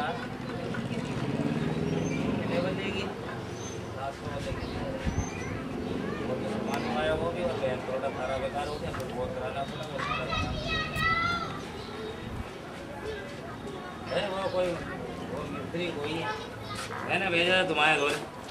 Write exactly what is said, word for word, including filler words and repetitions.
कितने बजेगी? रात को बजेगी। वो जो सामान मंगाया वो भी, और बैंक प्रोडक्ट सारा बेकार हो गया, तो वो कराना पड़ा। है वो कोई वो मिस्त्री कोई है, मैंने भेजा था तुम्हारे घर।